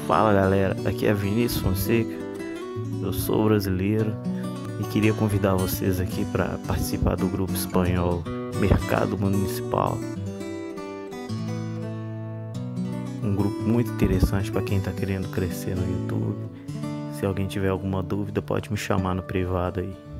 Fala galera, aqui é Vinícius Fonseca, eu sou brasileiro e queria convidar vocês aqui para participar do grupo espanhol Mercado Municipal. Um grupo muito interessante para quem está querendo crescer no YouTube. Se alguém tiver alguma dúvida, pode me chamar no privado aí.